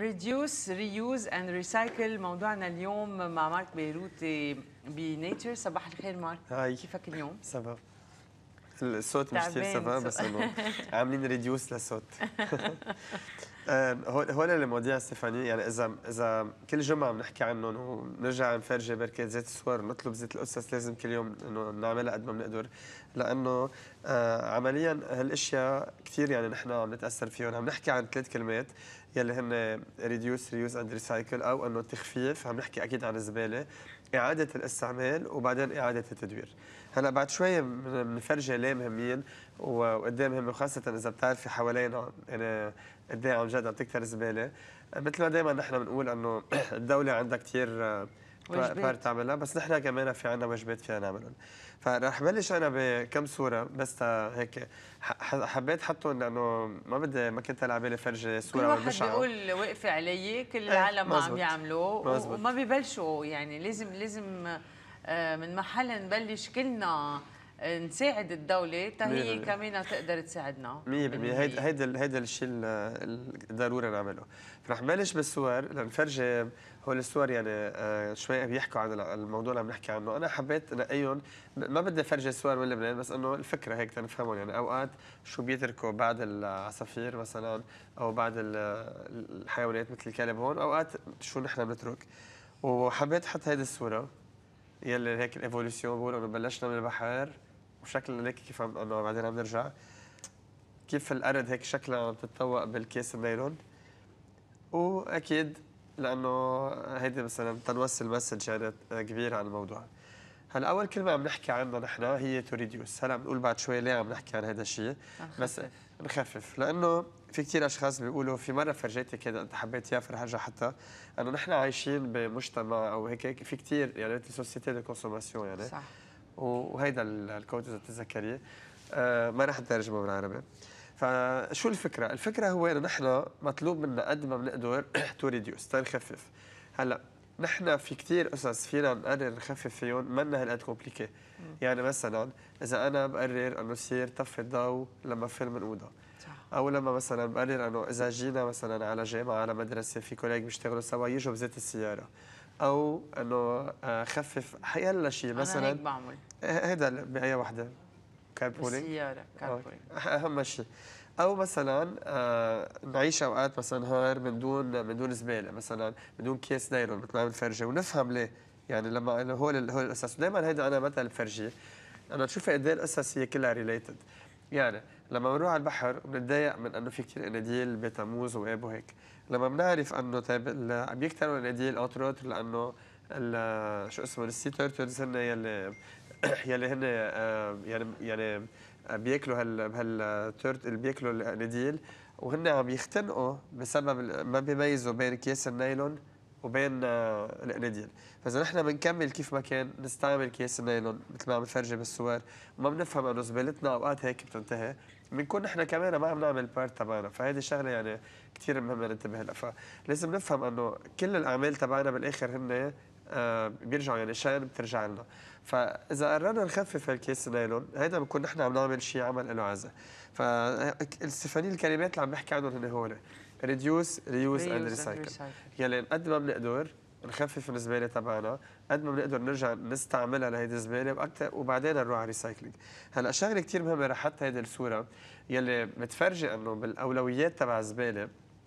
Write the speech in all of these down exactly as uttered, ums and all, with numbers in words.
reduce reuse and recycle موضوعنا اليوم مع مارك بيروتي بنيتشر. صباح الخير مارك. هاي كيفك اليوم؟ سافا. الصوت مش كثير سافا بس انه عاملين ريديوس للصوت. هول المواضيع ستيفاني، يعني اذا اذا كل جمعه بنحكي عنهم ونرجع نفرجي بركه زيت الصور ونطلب زيت الاسس، لازم كل يوم انه نعملها قد ما بنقدر، لانه آه عمليا هالاشياء كثير يعني نحن عم نتاثر فيهم. عم نحكي عن ثلاث كلمات يلي هن ريديوس ريوز اند ريسايكل، او انه التخفيف. عم نحكي اكيد عن الزباله، اعاده الاستعمال، وبعدين اعاده التدوير. هلا بعد شوي بنفرجي ليه مهمين وقد ايه مهم، وخاصه اذا بتعرفي حوالينا يعني قد ايه عن جد عم تكتر زباله. مثل ما دائما نحن بنقول انه الدوله عندها كثير بار تعملها، بس نحن كمان في عندنا واجبات فينا نعملهم. فرح بلش انا بكم صوره بس هيك حبيت حطهم، لانه ما بدي ما كنت على بالي فرجي صوره كل واحد بيقول وقفي علي، كل العالم ما عم يعملوا وما ببلشوا. يعني لازم لازم من محل نبلش كلنا نساعد الدولة تا هي كمان تقدر تساعدنا مية بالمية. هيدا هيدا هيدا الشيء الضروري نعمله. رح نبلش بالصور لنفرجي. هول الصور يعني شوي بيحكوا عن الموضوع اللي عم نحكي عنه. انا حبيت انقيهم، ما بدي افرجي صور من لبنان، بس انه الفكره هيك تنفهمهم. يعني اوقات شو بيتركوا بعد العصافير مثلا، او بعد الحيوانات مثل الكلب هون، اوقات شو نحن بنترك. وحبيت احط هيدي الصوره يلي هيك الايفوليوشن، بقول انه بلشنا من البحر وشكلنا هيك كيف انه بعدين عم نرجع، كيف الارض هيك شكلها عم تتطوق بالكيس النايلون. واكيد لانه هيدي مثلا تنوصل مسج يعني كبير عن الموضوع. هلا اول كلمه عم نحكي عنها نحن هي تو ريديوس. هلا بنقول بعد شوي ليه عم نحكي عن هذا الشيء، بس نخفف. لانه في كثير اشخاص بيقولوا، في مره فرجيتك كذا انت حبيت اياها فرح ارجع حتى، انه نحن عايشين بمجتمع او هيك في كثير يعني سوسيتي دو كونسوماسيون يعني صح. وهيدا الكود اذا بتتذكريه آه ما رح نترجمه بالعربي. فشو الفكره؟ الفكره هو انه نحن مطلوب منا قد ما بنقدر تو ريديوس، تنخفف. هلا نحن في كثير قصص فينا نقرر نخفف فيهم، منا هالقد كومبليكي. يعني مثلا اذا انا بقرر انه يصير طفي الضوء لما فيلم الاوضه، او لما مثلا بقرر انه اذا جينا مثلا على جامعه على مدرسه في كوليج بيشتغلوا سوا يجوا بزيت السياره، او انه خفف حيلا شيء مثلا. انا هيك بعمل هيدا باي وحده كاربولينج بالسياره كاربولينج اهم شيء. او مثلا آه نعيش اوقات مثلا نهار من دون من دون زباله، مثلا من دون كيس نايلون مثل ما بنفرجي، ونفهم ليه. يعني لما هول هول القصص دائما هيدا انا مثل بفرجيه، انا تشوفي قد ايه القصص هي كلها ريليتد. يعني لما بنروح على البحر بنتضايق من انه في كثير اناديل بتموز واب وهيك، لما بنعرف انه طيب بيكتروا الاناديل اوتروت لانه شو اسمه السي تيرتلز هن يلي يلي هن آه يعني يعني بياكلوا هال هالتورت اللي بياكلوا الاناديل، وهن عم يختنقوا بسبب ما بيميزوا بين كيس النايلون وبين آه الاناديل. فاذا نحن بنكمل كيف ما كان نستعمل كيس النايلون مثل ما عم نفرجي بالصور، وما بنفهم انه زبالتنا اوقات هيك بتنتهي، بنكون نحن كمان ما عم نعمل بارت تبعنا. فهيدي الشغله يعني كثير مهمه ننتبه لها. فلازم نفهم انه كل الاعمال تبعنا بالاخر هن آه بيرجعوا يعني شان بترجع لنا. فاذا قررنا نخفف الكيس نايلون، هيدا بنكون نحن عم نعمل شيء عمل له عزه. فالستيفاني الكلمات اللي عم بحكي عنهم هن هول ريديوس ريوز اند ريسايكل. يلي قد ما بنقدر نخفف الزباله تبعنا، قد ما بنقدر نرجع نستعملها لهيدي الزباله واكثر، وبعدين نروح على الريسايكلينج. هلا شغله كثير مهمه رح حتى هيدي الصوره يلي بتفرجي انه بالاولويات تبع الزباله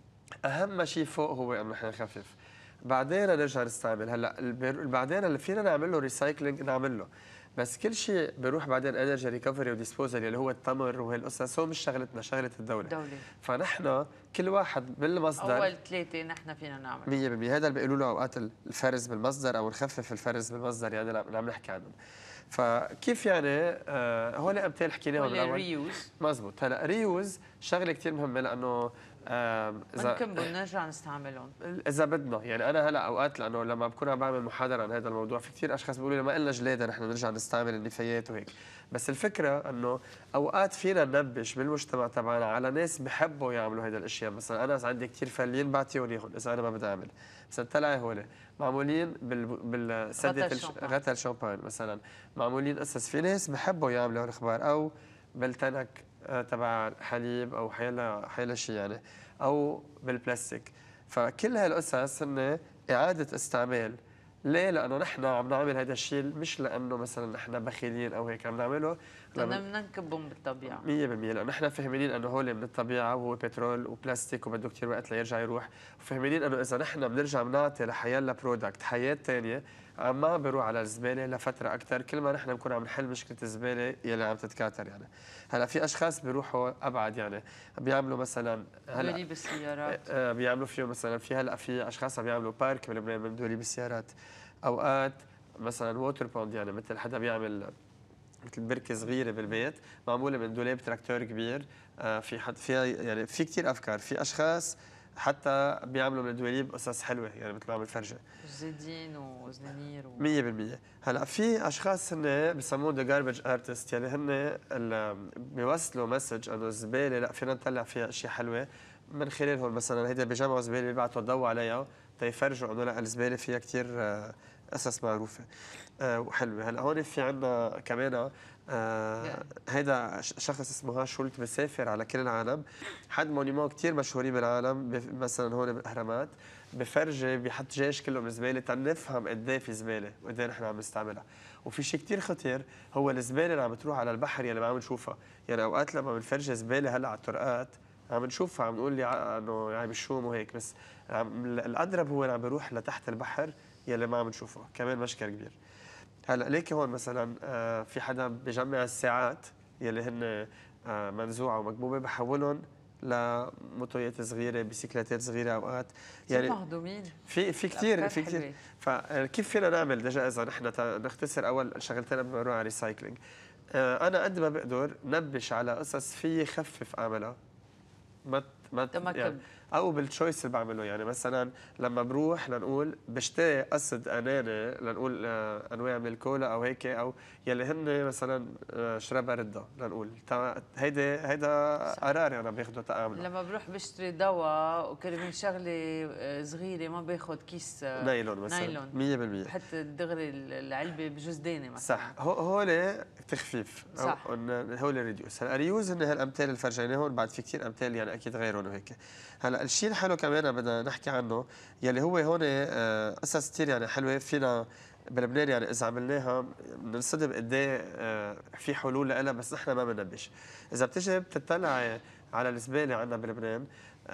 اهم شيء فوق هو انه نحن نخفف، بعدين نرجع نستعمل. هلا بعدين اللي فينا نعمل له ريسايكلينج نعمل له، بس كل شيء بيروح بعدين انرجي ريكفري وديسبوزال اللي هو التمر وهالقصص، هو مش شغلتنا، شغله الدوله. دولة. فنحن كل واحد بالمصدر، اول ثلاثه نحن فينا نعمل مية بالمية. هذا اللي بيقولوا له اوقات الفرز بالمصدر او نخفف الفرز بالمصدر، يعني اللي عم نحكي عنهم. فكيف يعني آه هول امثال حكيناهم بالاول ريوز. مزبوط. هلا ريوز شغله كثير مهمه، لانه آه اذا ممكن نرجع نستعملهم اذا بدنا. يعني انا هلا اوقات لانه لما بكون عم بعمل محاضره عن هذا الموضوع، في كثير اشخاص بيقولوا لي ما قلنا جلاده نحن نرجع نستعمل النفايات وهيك. بس الفكره انه اوقات فينا ننبش بالمجتمع تبعنا على ناس بحبوا يعملوا هذا الاشياء. مثلا انا عندي كثير فلين بعطيهم اياهم اذا انا ما بدي اعمل. مثلا طلعي هول معمولين بال بالسده غتل شامبان مثلا، معمولين قصص في ناس بحبوا يعملوا الاخبار، او بالتنك تبع حليب او حيلا حيلا شيء يعني، او بالبلاستيك. فكل هالقصص هن اعاده استعمال. ليه؟ لانه نحن عم نعمل هذا الشيء مش لانه مثلا نحن بخيلين او هيك، عم نعمله لانه بدنا نكبهم بالطبيعه مية بالمية، لانه نحن فاهمين انه هول من الطبيعه وهو بترول وبلاستيك وبده كثير وقت ليرجع يروح، وفاهمين انه اذا نحن بنرجع بنعطي لحيالنا برودكت حياه ثانيه عم ما بيروح على الزباله لفتره اكثر، كل ما نحن بنكون عم نحل مشكله الزباله يلي عم تتكاثر. يعني هلا في اشخاص بيروحوا ابعد، يعني بيعملوا مثلا هلا دوليب السيارات، آه بيعملوا فيه مثلا، في هلا في اشخاص عم بيعملوا بارك بلبنان من دوليب السيارات، اوقات مثلا ووتر بوند، يعني مثل حدا بيعمل مثل بركه صغيره بالبيت معموله من دولاب تراكتور كبير. آه في حد فيها، يعني في كثير افكار. في اشخاص حتى بيعملوا من الدواليب قصص حلوه، يعني مثل ما عم الفرجه زيدين وزنانير و... مية بالمية. هلا في اشخاص هن بسموهم ذا جاربج ارتست، يعني هن بيوصلوا مسج انه الزباله لا فينا نطلع فيها اشياء حلوه من خلالهم. مثلا هيدا بيجمعوا زباله بيبعتوا الضوء عليها تيفرجوا انه لا الزباله فيها كثير قصص معروفه آه وحلوه. هلا هون في عندنا كمان آه هيدا شخص اسمه ها شولت بيسافر على كل العالم، حد مونيمون كثير مشهورين بالعالم مثلا هون بالاهرامات، بفرجي بيحط جيش كله من الزباله تنفهم قد ايه في زباله وقد ايه نحن عم نستعملها. وفي شيء كثير خطير هو الزباله اللي عم بتروح على البحر يلي ما عم نشوفها. يعني اوقات لما بنفرجي زباله هلا على الطرقات عم نشوفها عم نقول لي انه يعني بالشوم وهيك، بس الاضرب هو اللي عم بيروح لتحت البحر يلي ما عم نشوفه، كمان مشكل كبير. هلا ليك هون مثلا آه في حدا بجمع الساعات يلي هن آه منزوعه ومكبوبه بحولهم لموتويات صغيره، بيسيكلاتات صغيره اوقات، يعني مهضومين. في في كثير في كثير. فكيف فينا نعمل دجا اذا نحن نختصر اول شغلتين قبل ما نروح على الريسايكلينج؟ آه انا قد ما بقدر نبش على قصص في خفف اعملها ما ما يعني، او بالتشويس اللي بعمله. يعني مثلا لما بروح لنقول بشتري قصد انانه لنقول آه انواع من الكولا او هيك، او يلي هن مثلا آه شربها رده لنقول هيدي هيدا قرار انا يعني باخده تامل. لما بروح بشتري دواء وكرمال شغله صغيره ما باخذ كيس نايلون مثلا نايلون مية بالمية، بحط دغري العلبه بجزدانه مثلا. صح. هول تخفيف صح، هول ريديوس. هلا ريوز هن هالامثال اللي فرجيناهم، بعد في كثير امثال يعني اكيد غيرهم وهيك. هلا الشيء الحلو كمان بدنا نحكي عنه يلي هو هون قصص كثير يعني حلوه فينا بلبنان، يعني اذا عملناها بننصدم قد ايه في حلول لها، بس نحن ما بننبش. اذا بتجي بتطلع على الزباله عندنا بلبنان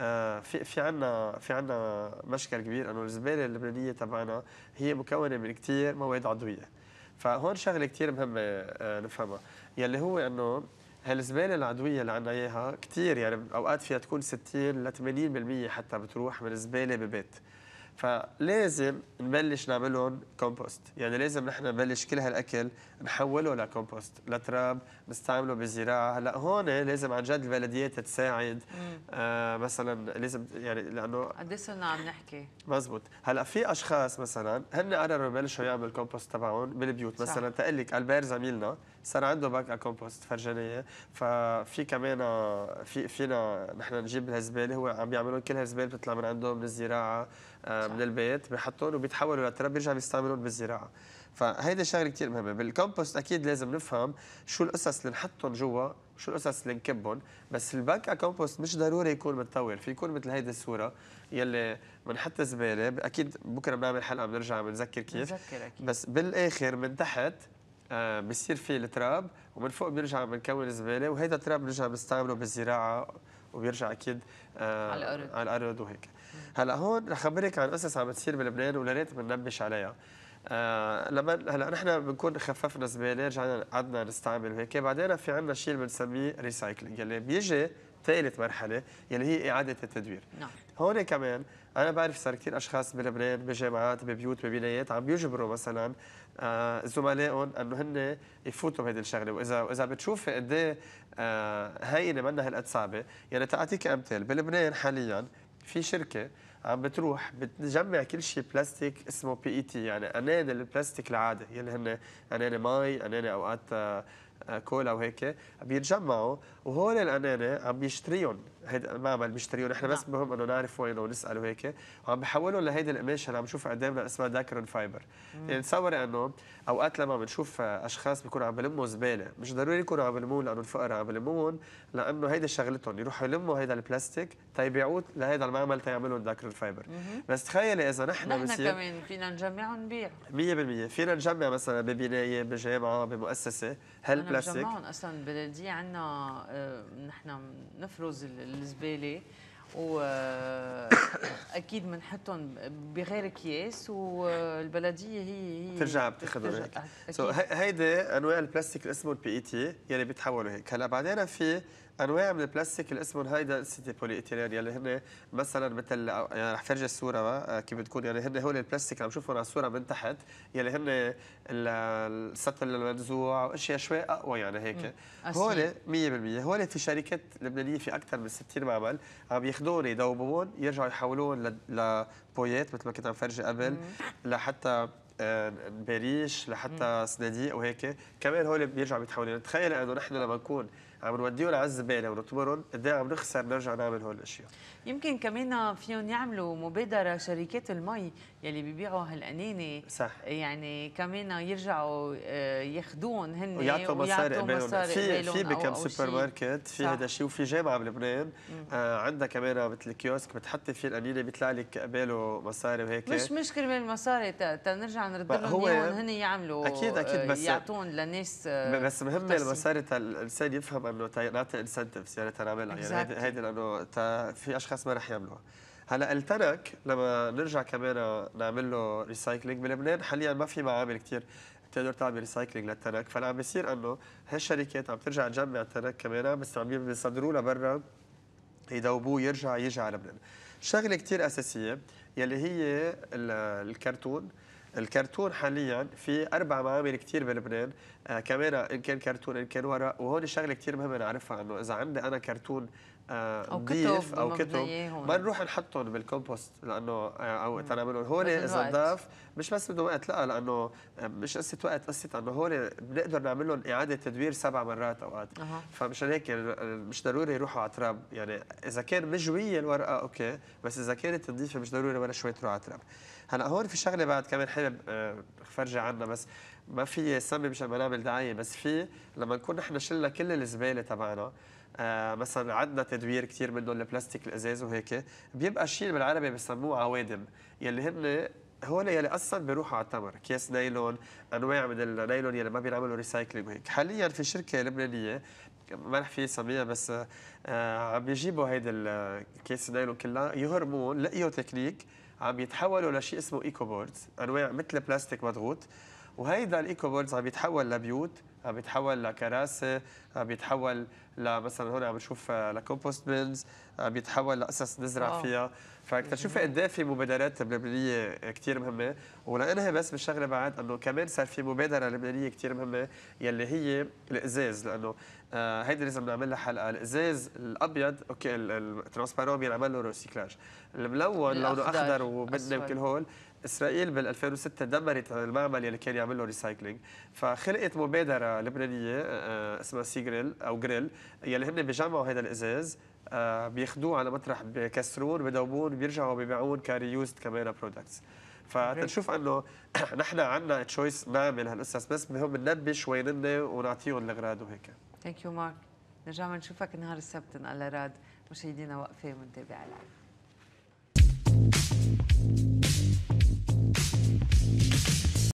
في في عندنا في عندنا مشكل كبير انه الزباله اللبنانيه تبعنا هي مكونه من كثير مواد عضويه. فهون شغله كثير مهمه نفهمها يلي هو انه هالزباله العضويه اللي عندنا اياها كثير، يعني اوقات فيها تكون ستين ل ثمانين بالمية حتى بتروح من الزباله ببيت. فلازم نبلش نعملهم كومبوست، يعني لازم نحن نبلش كل هالاكل نحوله لكومبوست لتراب نستعمله بالزراعه. هلا هون لازم عن جد البلديات تساعد. آه مثلا لازم يعني لانه قد ايه صرنا عم نحكي مزبوط. هلا في اشخاص مثلا هن قرروا يبلشوا يعملوا الكومبوست تبعهم بالبيوت. مثلا تقول لك البير زميلنا صار عنده باك كومبوست فرجانيه، ففي كمان في فينا نحن نجيب الزباله، هو عم بيعملوا كل هالزباله بتطلع من عندهم من الزراعه آه من البيت، بحطهم وبيتحولوا لتراب بيرجعوا بيستعملون بالزراعه. فهيدي شغله كثير مهمه بالكومبوست. اكيد لازم نفهم شو القصص اللي نحطهم جوا وشو القصص اللي نكبهم. بس الباك كومبوست مش ضروري يكون متطور، في يكون مثل هيدي الصوره يلي بنحط زباله. اكيد بكره بنعمل حلقه بنرجع بنذكر كيف، بنذكر أكيد. بس بالاخر من تحت آه بصير في التراب ومن فوق بنرجع بنكون زباله، وهيدا التراب بنرجع بنستعمله بالزراعه وبيرجع اكيد آه على الارض على الارض وهيك. هلا هون رح خبرك عن قصص عم بتصير بلبنان ويا ريت بننبش عليها. آه لما هلا نحن بنكون خففنا زباله رجعنا قعدنا نستعمل وهيك، بعدين في عندنا شيء بنسميه ريسايكلينج يلي بيجي ثالث مرحله يلي هي اعاده التدوير. نعم. هون كمان انا بعرف صار كثير اشخاص بلبنان بجامعات ببيوت ببنايات عم بيجبروا مثلا آه زملائهم انه هن يفوتوا بهذه الشغله. واذا واذا بتشوفي قد ايه آه هينه منا هالقد صعبه، يعني تعطيك امثال بلبنان حاليا في شركه عم بتروح بتجمع كل شيء بلاستيك اسمه بي اي تي، يعني اناني البلاستيك العادي يلي هن اناني مي اناني اوقات آه كولا وهيك بيتجمعوا، وهول الاناني عم بيشتريهم هيدا المعمل بيشتريه نحن بس مهم انه نعرف وينه ونسال وهيك، وعم بحولهم لهيدي القماشه اللي عم نشوفها قدامنا اسمها داكرون فايبر. يعني تصوري انه اوقات لما بنشوف اشخاص بيكونوا عم بلموا زباله، مش ضروري يكونوا عم بلموه لانه الفقراء عم بلموهم، لانه هيدي شغلتهم يروحوا يلموا هيدا البلاستيك تيبيعوه لهيدا المعمل تيعملوا داكرون فايبر. بس تخيلي اذا نحن نحن بصير كمان فينا نجمعهم ونبيع مية بالمية، فينا نجمع مثلا ببنايه بجامعه بمؤسسه هالبلاستيك. انا بجمعهم اصلا بالبلديه عندنا نحن نفرز الزباله واكيد بنحطهم بغير اكياس والبلديه هي هي بترجع بتاخذهم هيك. سو هيدي انواع البلاستيك اللي اسمهم البي اي تي يلي بيتحولوا هيك. هلا بعدين في انواع من البلاستيك اللي اسمهم هيدا سيتي بولي ايثيلين يلي هن مثلا مثل يعني رح فرجي الصوره كيف بتكون. يعني هن هول البلاستيك اللي عم نشوفهم على الصوره من تحت يلي هن السطل المنزوع واشياء شوي اقوى يعني هيك. هول مية بالمية هول في شركات لبنانيه في اكثر من ستين معمل عم ياخذون يذوبون يرجعوا يحولون لبويات مثل ما كنت عم فرجي قبل، لحتى بريش، لحتى صناديق وهيك. كمان هول بيرجعوا بيتحولون. تخيل انه نحن لما نكون عم نوديهم على الزباله ونطمرهم قد ايه عم نخسر نرجع نعمل هول الاشياء. يمكن كمان فيهم يعملوا مبادره شركات المي يلي بيبيعوا هالقنينه، صح، يعني كمان يرجعوا ياخذون هن ويعطوا مصاري قبالهم. في في بكم أو سوبر ماركت في هذا الشيء، وفي جامعه بلبنان آه عندها كمان مثل كيوسك بتحطي فيه القنينه بيطلع لك قباله مصاري وهيك. مش مش كرمال المصاري، تنرجع نرد لهم اياهم هن يعملوا اكيد اكيد بس يعطون للناس. بس مهم المصاري الانسان يفهم انه نعطي انسنتفز يعني تنعملها. يعني هيدي هيدي لانه في اشخاص ما رح يعملوها. هلا التنك لما نرجع كمان نعمل له ريسايكلينج بلبنان حاليا ما في معامل كثير بتقدر تعمل ريسايكلينج للتنك، فانا عم بيصير انه هالشركات عم ترجع تجمع التنك كمان بس عم بيصدروا لبرا يذوبوه يرجع يجي على لبنان. شغله كثير اساسيه يلي هي الكرتون. الكرتون حاليا في اربع معامل كثير بلبنان آه كمان، ان كان كرتون ان كان ورق. وهون شغله كثير مهمه نعرفها انه اذا عندي انا كرتون نظيف آه او كتب ما نروح نحطهم بالكومبوست لانه آه او تنعملهم هون اذا نضاف. مش بس بده وقت، لا لانه مش قصه وقت، قصه انه هون بنقدر نعمل لهم اعاده تدوير سبع مرات اوقات. أه. فمشان هيك مش ضروري يروحوا على تراب. يعني اذا كان مجويه الورقه اوكي، بس اذا كانت نظيفه مش ضروري ولا شوي تروح على تراب. هلا هون في شغله بعد كمان حابب فرجي عنها، بس ما في سمي مشان ما نعمل دعايه. بس في لما نكون نحن شلنا كل الزباله تبعنا آه مثلا عندنا تدوير كثير منهم البلاستيك الازاز وهيك، بيبقى شيء بالعربي بسموه عوادم يلي هن هول يلي اصلا بيروحوا على التمر. كيس نايلون، انواع من النايلون يلي ما بينعملوا ريسايكلينج وهيك. حاليا في شركه لبنانيه ما رح في سميها بس آه عم بيجيبوا هيدي الكيس نايلون كلها يهرمون لقيوا تكنيك عم يتحولوا لشيء اسمه ايكو بوردز، انواع مثل بلاستيك مضغوط. وهيدا الايكو بوردز عم يتحول لبيوت، عم يتحول لكراسي، عم يتحول لمثلا هون عم نشوف لكومبوست بينز، عم يتحول لقصص نزرع فيها. فاكتشفي قد ايه في مبادرات لبنانيه كثير مهمه. ولانها بس بالشغله بعد انه كمان صار في مبادره لبنانيه كثير مهمه يلي هي الازاز، لانه آه هيدي لازم نعمل لها حلقه. الازاز الابيض اوكي الترانسبارون بينعمل له ريسيكلاج، الملون لونه اخضر وبني وكل هول. اسرائيل بال ألفين وستة دمرت المعمل اللي كان يعمل له ريسايكلينج، فخلقت مبادره لبنانيه اسمها سي جريل او جريل يلي هن بيجمعوا هذا الازاز بياخذوه على مطرح بكسرون بذوبون بيرجعوا بيبيعون كريوزد كمان برودكتس. فتنشوف انه نحن عندنا تشويس نعمل هالقصص، بس مهم ننبش وين ونعطيهم الاغراض وهيك. ثانك يو مارك. نرجع بنشوفك نهار السبت على راد. مشاهدينا وقفه ونتابع لايف.